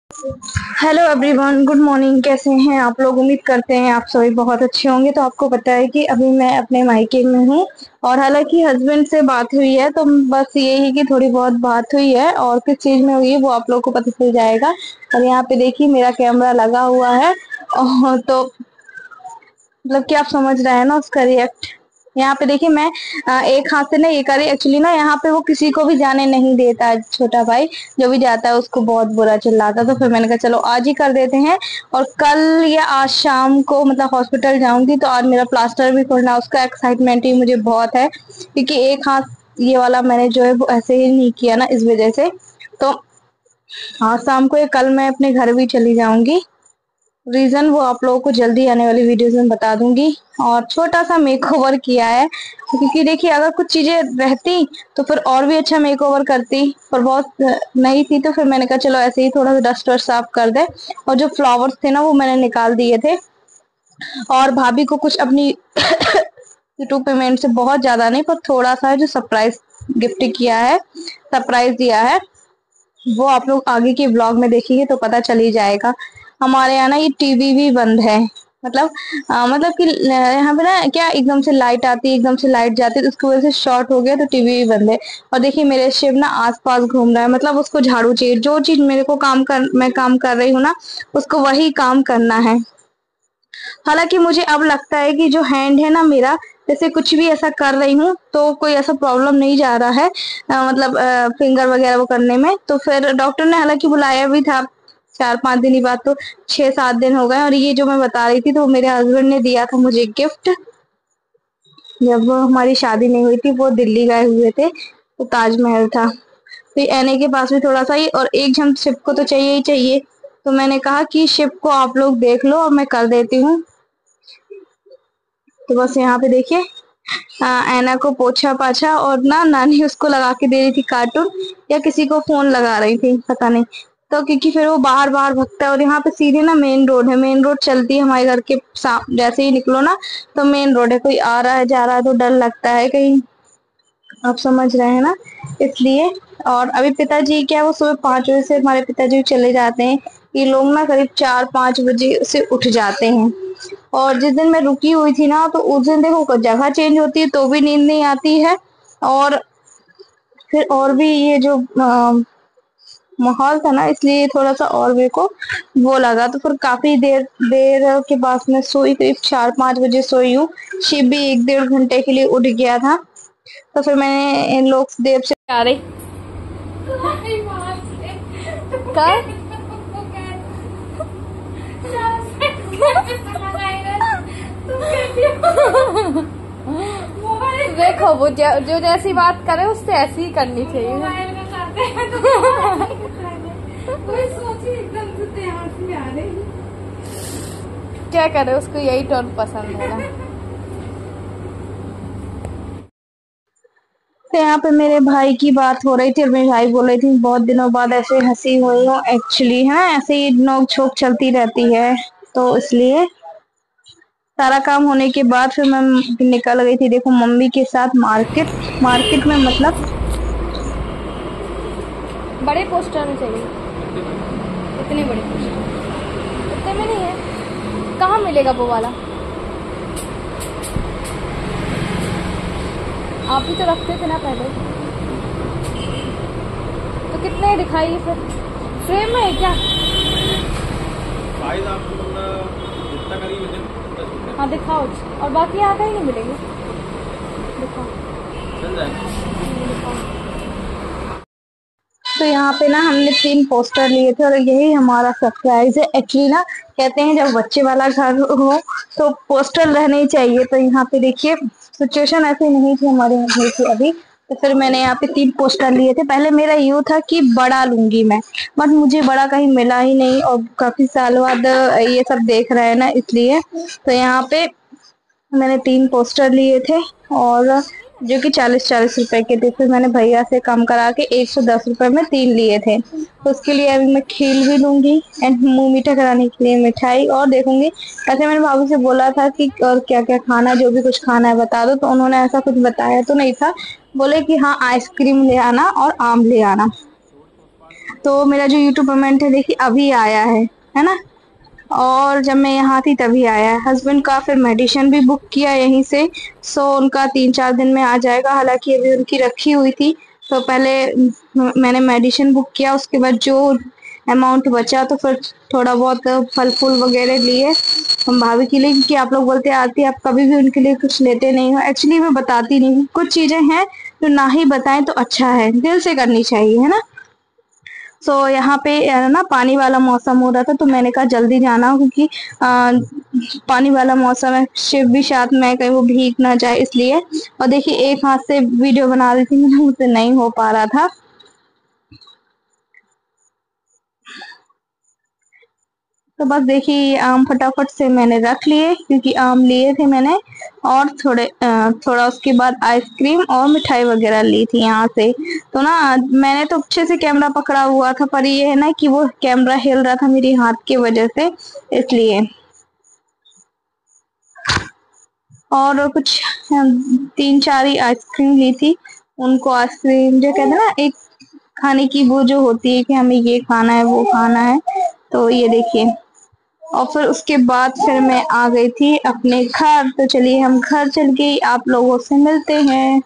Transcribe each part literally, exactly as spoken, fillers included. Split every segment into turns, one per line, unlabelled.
Hello everyone, good morning. कैसे हैं आप लोग? उम्मीद करते हैं आप सभी बहुत अच्छे होंगे। तो आपको पता है कि अभी मैं अपने मायके में हूँ और हालांकि हस्बैंड से बात हुई है, तो बस ये ही कि थोड़ी बहुत बात हुई है और किस चीज में हुई है वो आप लोग को पता चल जाएगा। और यहाँ पे देखिए मेरा कैमरा लगा हुआ है और तो मतलब कि आप समझ रहे हैं ना उसका रिएक्ट। यहाँ पे देखिए मैं अ, एक हाथ से ना ये करी एक्चुअली ना, यहाँ पे वो किसी को भी जाने नहीं देता है। छोटा भाई जो भी जाता है उसको बहुत बुरा चिल्लाता है, तो फिर मैंने कहा चलो आज ही कर देते हैं। और कल या आज शाम को मतलब हॉस्पिटल जाऊंगी, तो आज मेरा प्लास्टर भी खोलना है, उसका एक्साइटमेंट ही मुझे बहुत है क्योंकि एक हाथ ये वाला मैंने जो है वो ऐसे ही नहीं किया ना, इस वजह से। तो आज शाम को या कल मैं अपने घर भी चली जाऊंगी। रीजन वो आप लोगों को जल्दी आने वाली वीडियोस में बता दूंगी। और छोटा सा मेकओवर किया है क्योंकि देखिए अगर कुछ चीजें रहती तो फिर और भी अच्छा मेकओवर करती, पर बहुत नई थी तो फिर मैंने कहा चलो ऐसे ही थोड़ा सा डस्ट वस्ट साफ कर दे। और जो फ्लावर्स थे ना वो मैंने निकाल दिए थे और भाभी को कुछ अपनी यूट्यूब पेमेंट से बहुत ज्यादा नहीं पर थोड़ा सा है जो सरप्राइज गिफ्ट किया है, सरप्राइज दिया है। वो आप लोग आगे के व्लॉग में देखेंगे तो पता चल ही जाएगा। हमारे यहाँ ना ये टीवी भी बंद है, मतलब आ, मतलब कि यहाँ पे ना क्या एकदम से लाइट आती है एकदम से लाइट जाती है, तो उसकी वजह से शॉर्ट हो गया तो टीवी भी बंद है। और देखिए मेरे शिव ना आसपास घूम रहा है, मतलब उसको झाड़ू चाहिए। जो चीज मेरे को काम कर मैं काम कर रही हूँ ना उसको वही काम करना है। हालांकि मुझे अब लगता है कि जो हैंड है ना मेरा, जैसे कुछ भी ऐसा कर रही हूँ तो कोई ऐसा प्रॉब्लम नहीं जा रहा है, अ, मतलब अ, फिंगर वगैरह वो करने में। तो फिर डॉक्टर ने हालांकि बुलाया भी था चार पांच दिन ही बाद, तो छह सात दिन हो गए। और ये जो मैं बता रही थी तो मेरे हस्बैंड ने दिया था मुझे गिफ्ट। जब वो हमारी शादी नहीं हुई थी वो दिल्ली गए हुए थे, तो ताजमहल था। तो एने के पास भी थोड़ा सा ही और एक झम शिप को तो चाहिए ही चाहिए। तो मैंने कहा कि शिप को आप लोग देख लो और मैं कर देती हूँ। तो बस यहाँ पे देखिए ऐना को पोछा पाछा और ना नानी उसको लगा के दे रही थी कार्टून या किसी को फोन लगा रही थी पता नहीं। तो क्योंकि फिर वो बाहर बाहर भगता है और यहाँ पे सीधे ना मेन रोड है, मेन रोड चलती है हमारे घर के सामने। जैसे ही निकलो ना तो मेन रोड है, कोई आ रहा है जा रहा है तो डर लगता है कहीं, आप समझ रहे हैं ना, इसलिए। और अभी पिताजी क्या है वो सुबह पांच बजे से हमारे पिताजी चले जाते हैं। ये लोग ना करीब चार पांच बजे से उठ जाते हैं। और जिस दिन मैं रुकी हुई थी ना तो उस दिन देखो जगह चेंज होती है तो भी नींद नहीं आती है। और फिर और भी ये जो आ, माहौल था ना इसलिए थोड़ा सा और मेरे को वो लगा। तो फिर काफी देर देर के बाद मैं सोई, करीब चार पांच बजे सोई हूँ। शिव भी एक डेढ़ घंटे के लिए उठ गया था। तो फिर मैंने इन लोग देव से आ रही कर देखो वो जो जैसी बात करे उससे ऐसी ही करनी चाहिए। क्या करे उसको यही टोन पसंद है ना। तो यहाँ पे मेरे भाई की बात हो रही थी और मेरे भाई बोल रही थी बहुत दिनों बाद ऐसे हंसी हुई हो। एक्चुअली है ना ऐसे ही नोक झोंक चलती रहती है, तो इसलिए सारा काम होने के बाद फिर मैं निकल गई थी देखो मम्मी के साथ मार्केट। मार्केट में मतलब बड़े पोस्टर में चाहिए, इतने बड़े पोस्टर इतने में नहीं है, कहाँ मिलेगा वो वाला? आप भी तो रखते थे ना पहले, तो कितने दिखाई फिर फ्रेम में है क्या? जितना करीब हाँ दिखाओ, और बाकी यहाँ कहीं नहीं मिलेंगे, दिखाओ चल जाएगा। तो यहाँ पे ना हमने तीन पोस्टर लिए थे और यही हमारा सरप्राइज है। एक्चुअली ना कहते हैं जब बच्चे वाला घर हो तो पोस्टर रहने ही चाहिए। तो यहाँ पे देखिए सिचुएशन ऐसी नहीं थी हमारे घर की अभी, तो फिर मैंने यहाँ पे तीन पोस्टर लिए थे। पहले मेरा यूँ था कि बड़ा लूंगी मैं, बट मुझे बड़ा कहीं मिला ही नहीं और काफी साल बाद ये सब देख रहे हैं ना इसलिए। तो यहाँ पे मैंने तीन पोस्टर लिए थे और जो कि चालीस चालीस रुपए के थे। फिर मैंने भैया से कम करा के एक सौ दस रुपए में तीन लिए थे। तो उसके लिए अभी मैं खील भी लूंगी एंड मुंह मीठा कराने के लिए मिठाई और देखूंगी। ऐसे मैंने भाभी से बोला था कि और क्या क्या खाना, जो भी कुछ खाना है बता दो, तो उन्होंने ऐसा कुछ बताया तो नहीं था। बोले कि हाँ आइसक्रीम ले आना और आम ले आना। तो मेरा जो यूट्यूब पेमेंट है देखिए अभी आया है है ना, और जब मैं यहाँ थी तभी आया है। हस्बैंड का फिर मेडिसिन भी बुक किया यहीं से, सो उनका तीन चार दिन में आ जाएगा। हालांकि अभी उनकी रखी हुई थी, तो पहले मैंने मेडिसिन बुक किया, उसके बाद जो अमाउंट बचा तो फिर थोड़ा बहुत फल फूल वगैरह लिए हम भाभी के लिए, क्योंकि आप लोग बोलते आती आप कभी भी उनके लिए कुछ लेते नहीं हो। एक्चुअली मैं बताती नहीं हूँ, कुछ चीजें हैं जो ना ही बताएं तो अच्छा है, दिल से करनी चाहिए, है ना। सो so, यहाँ पे ना पानी वाला मौसम हो रहा था, तो मैंने कहा जल्दी जाना, क्योंकि आ, पानी वाला मौसम है, शिव भी साथ में कहीं वो भीग ना जाए इसलिए। और देखिए एक हाथ से वीडियो बना रही थी, मुझसे नहीं हो पा रहा था। तो बस देखिए आम फटाफट से मैंने रख लिए, क्योंकि आम लिए थे मैंने, और थोड़े थोड़ा उसके बाद आइसक्रीम और मिठाई वगैरह ली थी यहाँ से। तो ना मैंने तो अच्छे से कैमरा पकड़ा हुआ था, पर ये है ना कि वो कैमरा हिल रहा था मेरी हाथ की वजह से, इसलिए। और कुछ तीन चार ही आइसक्रीम ली थी। उनको आइसक्रीम जो कहते हैं ना, एक खाने की वो जो होती है कि हमें ये खाना है वो खाना है, तो ये देखिए। और फिर उसके बाद फिर मैं आ गई थी अपने घर। तो चलिए हम घर चल के आप लोगों से मिलते हैं।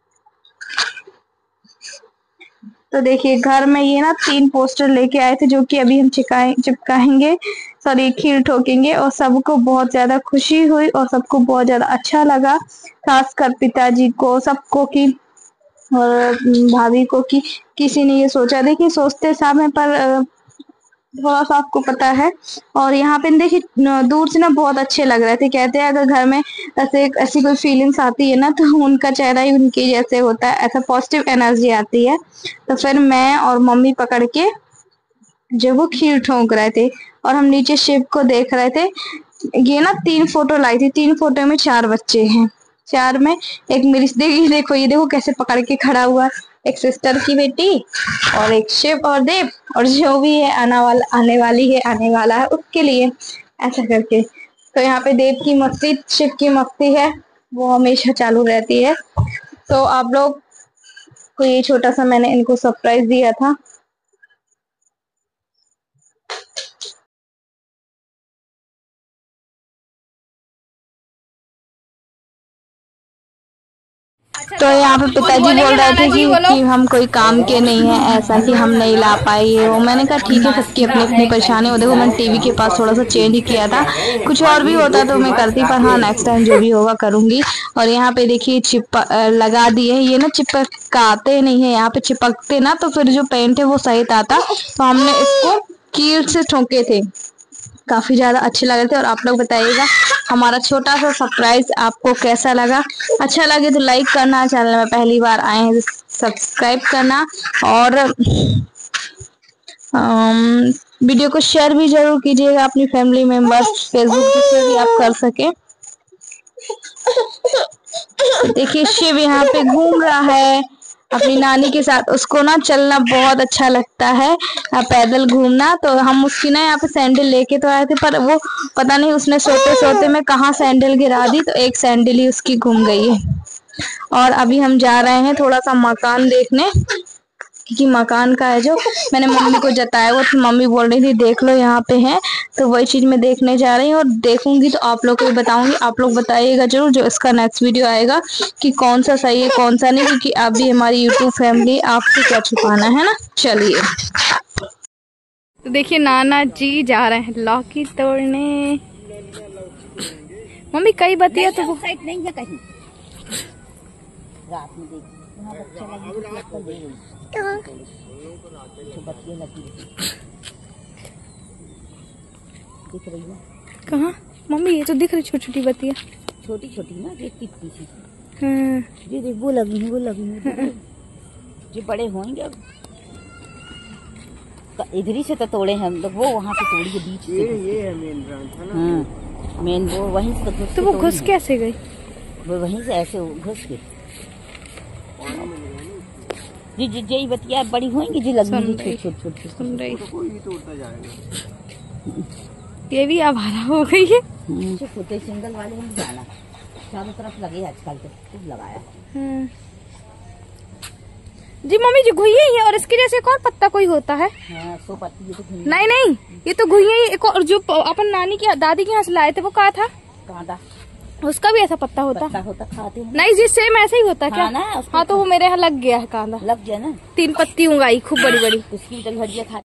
तो देखिए घर में ये ना तीन पोस्टर लेके आए थे, जो कि अभी हम चिपकाए चिपकाएंगे, सॉरी खील ठोकेंगे। और सबको बहुत ज्यादा खुशी हुई और सबको बहुत ज्यादा अच्छा लगा, खासकर पिताजी को, सबको की और भाभी को, कि किसी ने ये सोचा। देखिए सोचते समय पर थोड़ा सा आपको पता है। और यहाँ पे देखिए दूर से ना बहुत अच्छे लग रहे थे। कहते हैं अगर घर में ऐसे ऐसी कोई फीलिंग्स आती है ना, तो उनका चेहरा ही उनके जैसे होता है, ऐसा पॉजिटिव एनर्जी आती है। तो फिर मैं और मम्मी पकड़ के जब वो खीर ठोक रहे थे और हम नीचे शिव को देख रहे थे। ये ना तीन फोटो लाई थी, तीन फोटो में चार बच्चे हैं, चार में एक मेरी, देखिए देखो ये देखो कैसे पकड़ के खड़ा हुआ, एक सिस्टर की बेटी और एक शिव और देव, और जो भी है आने वाला आने वाली है आने वाला है उसके लिए, ऐसा करके। तो यहाँ पे देव की मस्ती, शिव की मस्ती है, वो हमेशा चालू रहती है। तो आप लोग को ये छोटा सा मैंने इनको सरप्राइज दिया था। तो यहाँ पे पिताजी बोल रहे थे कि, कि हम कोई काम के नहीं है, ऐसा कि हम नहीं ला पाए ये वो। मैंने कहा ठीक है, सबकी अपनी अपनी परेशानी हो। देखो मैंने टीवी के पास थोड़ा सा चेंज किया था, कुछ और भी होता तो मैं करती, पर हाँ नेक्स्ट टाइम जो भी होगा करूंगी। और यहाँ पे देखिए चिपक लगा दिए, ये ना चिपकाते नहीं है, यहाँ पे चिपकते ना तो फिर जो पेंट है वो सहित आता। तो हमने इसको कील से ठोके थे, काफी ज्यादा अच्छे लग रहे थे। और आप लोग बताइएगा हमारा छोटा सा सरप्राइज आपको कैसा लगा। अच्छा लगे तो लाइक करना, चैनल में पहली बार आए हैं सब्सक्राइब करना, और आम, वीडियो को शेयर भी जरूर कीजिएगा अपनी फैमिली मेंबर्स, फेसबुक जिससे भी आप कर सके। देखिए शिव यहाँ पे घूम रहा है अपनी नानी के साथ, उसको ना चलना बहुत अच्छा लगता है, पैदल घूमना। तो हम उसकी ना यहाँ पे सैंडल लेके तो आए थे, पर वो पता नहीं उसने सोते सोते में कहाँ सैंडल गिरा दी, तो एक सैंडल ही उसकी घूम गई है। और अभी हम जा रहे हैं थोड़ा सा मकान देखने, क्योंकि मकान का है जो मैंने मम्मी को जताया वो, तो मम्मी बोल रही थी देख लो यहाँ पे है, तो वही चीज मैं देखने जा रही हूँ। और देखूंगी तो आप लोग को भी बताऊंगी, आप लोग बताइएगा जरूर जो इसका नेक्स्ट वीडियो आएगा कि कौन सा सही है कौन सा नहीं, क्योंकि आप भी हमारी यूट्यूब फैमिली, आपसे क्या छुपाना है ना। चलिए तो देखिए नाना जी जा रहे हैं लौकी तोड़ने। मम्मी कई बतिया तो वो
साइड नहीं है कहीं, रात में देखी वहाँ बच्चा लगी बत्तियाँ लगी दिख रही है।
कहाँ मम्मी, ये तो दिख रही छोटी छोटी बत्तियाँ,
छोटी छोटी ना देख कितनी सी।
हाँ
ये देख वो लगी है वो लगी है, जो बड़े होंगे अब इधर ही से तो तोड़े हैं हम लोग, वो वहाँ से तोड़ी है बीच से। ये ये है मेन ब्रांच है ना। हाँ मेन वो वहीं से घुस,
तो वो घुस कैसे गई?
वो वहीं से ऐसे घुस के जी जी जी बतिया बड़ी होंगी जी लगी छोटी छोटी
सुन रही, ये भी आवारा हो गई है।
छोटे सिंगल वाले हम जाना चारों तरफ लगे आजकल तो खूब लगाया।
जी मम्मी जी घुइये ही है, और इसके जैसे एक और पत्ता कोई होता है।
हाँ, सो पत्ती ये तो घुइयाँ।
नहीं नहीं, ये तो घुइये ही। एक और जो अपन नानी की दादी के यहाँ से लाए थे वो कहा था,
कांदा,
उसका भी ऐसा पत्ता होता
पत्ता होता खाते हैं।
नहीं जी, सेम ऐसे ही होता है क्या?
हाँ ना, उसको
हाँ तो वो मेरे यहाँ लग गया है कांदा,
लग गया ना,
तीन पत्ती उगाई खूब बड़ी बड़ी।
उसकी भी तो हड्डियाँ खा